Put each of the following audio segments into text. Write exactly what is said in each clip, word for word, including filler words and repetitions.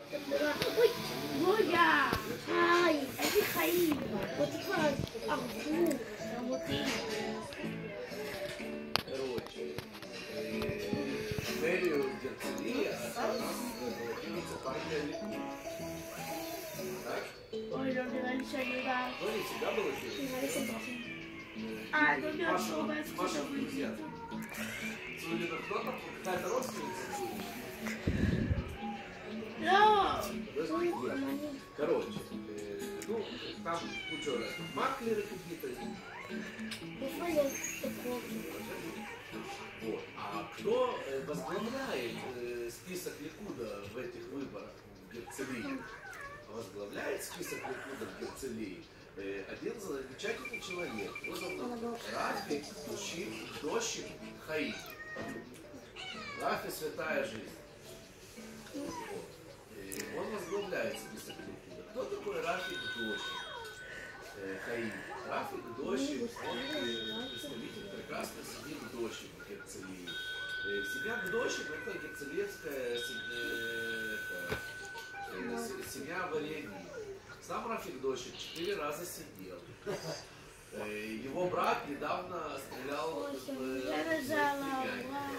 Ой, Боя! Ай, это Хаим. Вот это Аху. Вот и. Короче, мэрию Герцелии, а у нас баллотируется партия Ликуд. Так? Ой, ну ты дальше не дашь. Ну, не всегда баллотируется. А, ну я Ваша, что, ваша друзья. Судя кто там, какая-то родственница? Да. Короче, э, ну, там куча разных маклеры какие-то. Вот. А кто э, возглавляет э, список Ликуда в этих выборах в Герцелии? Возглавляет список Ликуда в Герцелии э, один замечательный человек. Его зовут Рафи Дошим Хаим. Рафи святая жизнь. Вот. Он возглавляет список Ликуда. Кто такой Рафи Дошим Хаим? Рафи Дошим, он представитель прекрасной семьи Дошим в Герцелии. Семья Дошим — это герцелиевская семья Вареньи. Сам Рафи Дошим четыре раза сидел. Его брат недавно стрелял в племянника.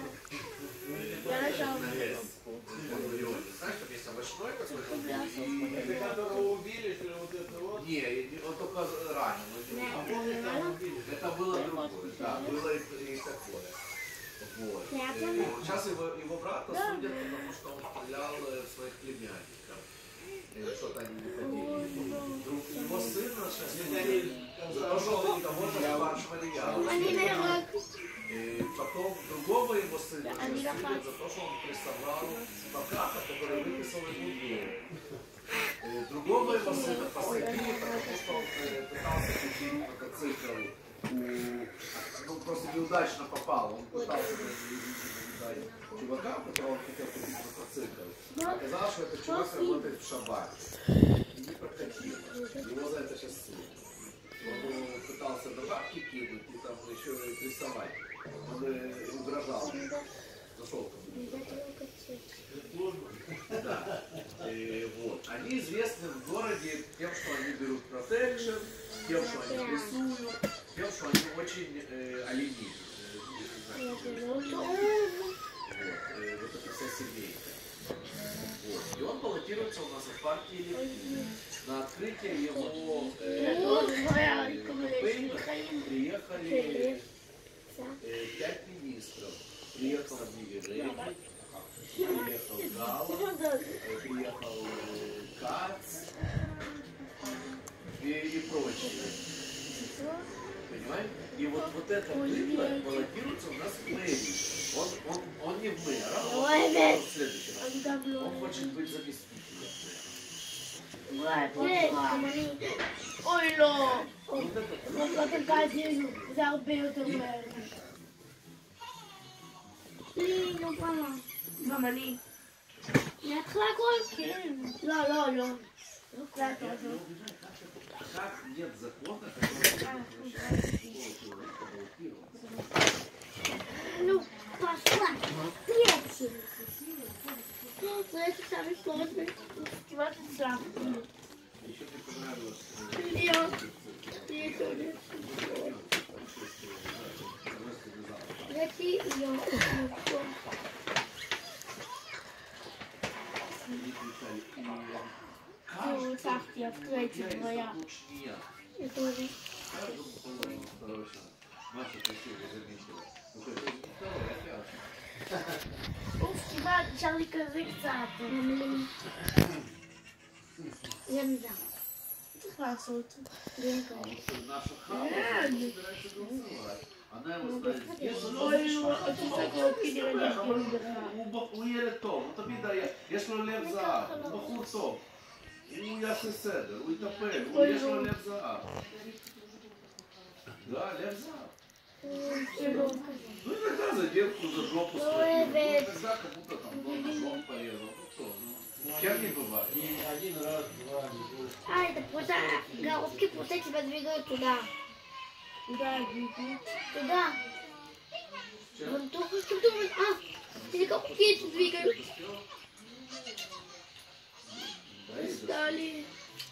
Я нажала. Знаешь, там есть овощной какой-то? Это которого убили, что ли, вот это вот? Не, он только ранен. Это было другое. Да, было и такое. Вот. Сейчас его, его брата судят, потому что он стрелял в своих племянников. Что-то они не хотели. Его сына сейчас за то, что он никого не спрашивали. И потом другого его сына судят за то, что он прессовал адвоката, который выписал ему дом. Другого его сына посадили, потому что он пытался купить мотоцикл. Ну, просто неудачно попал. Он пытался дать чувака, у которого он хотел купить мотоцикл. Оказалось, что этот чувак работает в шабаке. И не прокатил. Его за это сейчас судят. Он пытался добавки кинуть и там еще и прессовать. Он угрожал. Зашел ко мне. Да. И, вот. Они известны в городе тем, что они берут протекшн, тем, что они прессуют, тем, что они очень э, оленивы. Э, вот. Э, вот это вся семейка. Вот. И он баллотируется у нас от партии Ликуд. На открытие его э, кампейна приехали э, пять министров. Приехал Мигель, приехал Гала, приехал э, Кац и, и прочие. Понимаете? И вот, вот это быдло баллотируется у нас в мэрии. Он, он, он не в мэра, он, он в следующий раз. Он хочет быть заместителем мэра. Ой, לא. זאת הגזים, זה הרבה יותר מהר. לי, לא פעם. גם אני. מההתחלה הכל? כן. לא, לא, לא. לא קלט הזאת. Как нет закона, Ну, пошла. Третий. Ну, это самый сложный. двадцать сам. еще мне понравилось. Я. Я. Зайти ее. Ну, так, я в третьей твоя. Я тоже. Маша красиво заметила. Уф, כמעט נשאר לי כזה קצת. זה מידה. צריך לעשות. Наша хава собирается голосовать. Она его знает. הוא ילד טוב, הוא תמיד היה, יש לו לב זהב, הוא בחור טוב. הוא יעשה סדר, הוא יטפל, יש לו לב זהב. Да, лев зав. Ну иногда за девку за жопу схватил. Ну иногда как будто там был ножом порезал. Ну что, ну кем не бывает. Один раз, два, не больше. А, это просто головки просто тебя двигают туда. Куда двигают? Туда. Вон только что думать. А, или головки эти двигают. לי.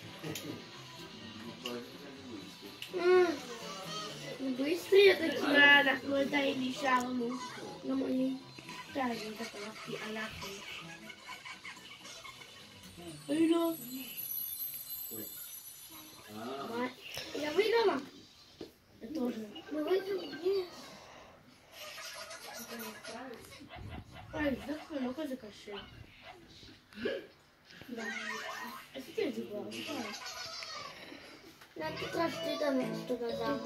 בריסטרי את עצמה, אנחנו עדיין נשארנו. גם אני. די, אני הלכתי, הלכתי. אוי לא. Я выиграла? Я тоже. Мы выиграли? Нет. Ай, закрой, ну-ка закажи. Да. А теперь забрала. На этот раз ты там что-то дал.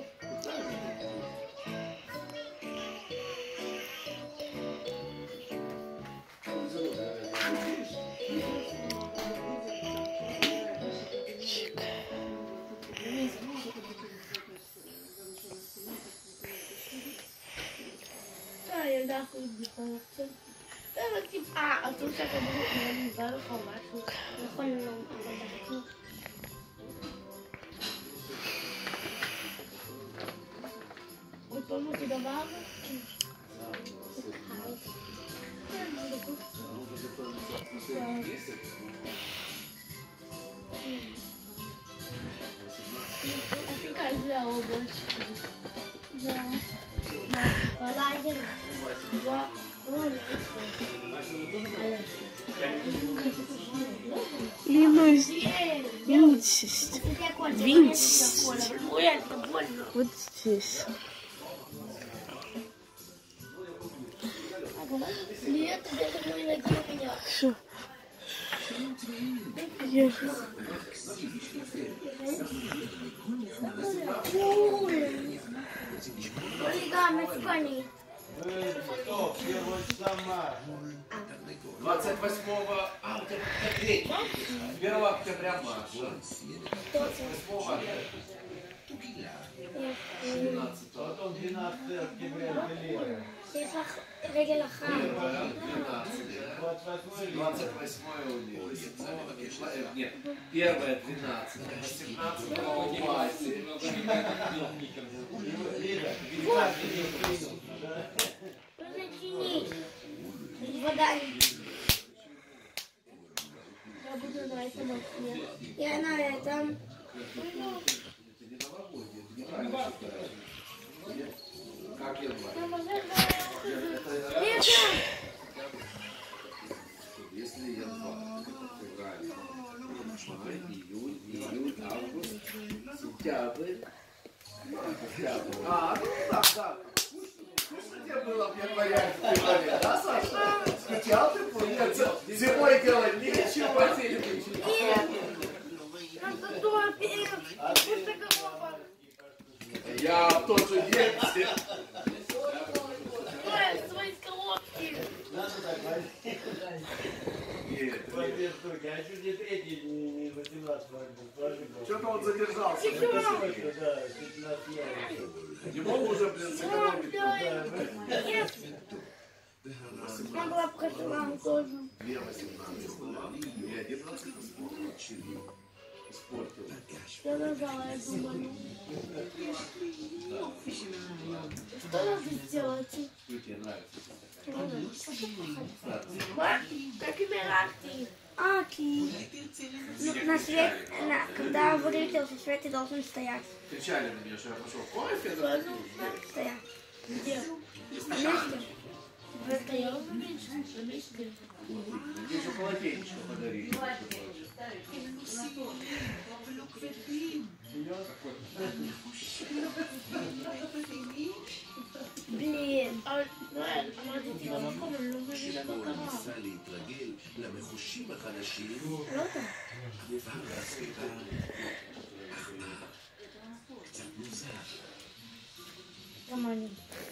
אנחנו בדיחות קצת. אה, אז הוא שאתה אני בא לך משהו. נכון, לא, אבל אנחנו... עוד פעם אותי דבר? Fica זה הרובוט. זה... Клянусь. Винчесть. Винчесть. Вот здесь. Нет, это мой ноги у меня. Что? Я... Оригами в кони. двадцать восьмого а, у тебя третий. первого октября Маша. восьмого двенадцатого. Потом двенадцатого октября Галера. רגל אחת. двадцать восьмое у Лили. Нет, первое двенадцатое. восемнадцатого у Васи. Вода. Я буду на этом окне. Я на этом. Как я Если январь, февраль, май, июнь, июль, август, сентябрь. А, ну так, да. Скучно тебе было в январе, в феврале, да, Саша? Скучал ты, помнишь? Зимой делать ничего тебе. Нет. Надо дома перед. Я в тот же день. Ой, свои колодки. А чуть не третий, не восемнадцатого. Что-то он задержался. Не мог уже, блин, сэкономить. Я была бы хотела вам тоже. Две восемнадцать была. И одиннадцать испортил. Я нажала, я думаю. Что надо сделать? Что тебе нравится? Как имерахти. А, ки. Ну, на свет, на, когда выключился свет, ты должен стоять. Кричали на меня, что я пошел кофе. Да? Стоять. Где? На месте. Вы стояли на месте? На месте. Мне еще полотенечко подарили. Блин. А, смотрите, я не помню, но вы не показали. Правда? Команде.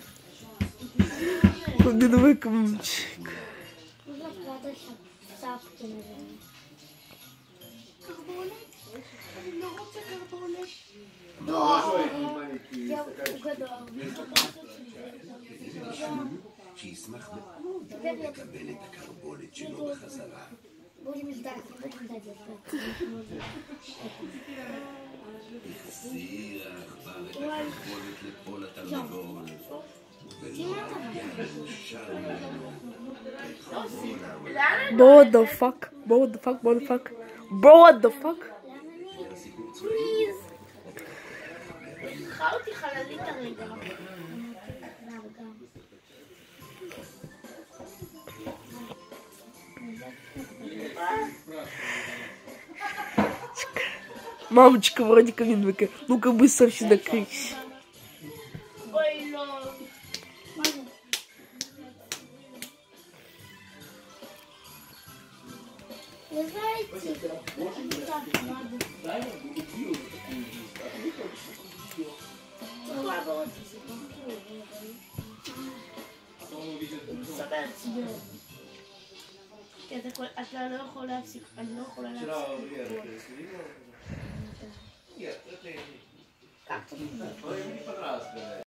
Годовой комочек. Нужно прятаться в шапке, наверное. Да! Я угадала. שישמח מאוד לקבל את הקרבולת שלו בחזרה. Будем ждать, будем ждать. החזיר העכבר את הקרבולת לכל התרנגול, ולא שר ממנו את כל העולם. What the fuck? What the fuck? What the fuck? Bro, what the fuck? פליז. קחה אותי חללית הרגע. Мамочка вроде каминка. Ну-ка быстро сюда кричь. Ой, лол. Вы знаете, так надо. Слабо вот я такой, а я не יכולה להפסיק, אני לא יכולה Вчера להפסיק. Лера пересмотрела. Нет, это я не... Как-то Но ему не понравилось, когда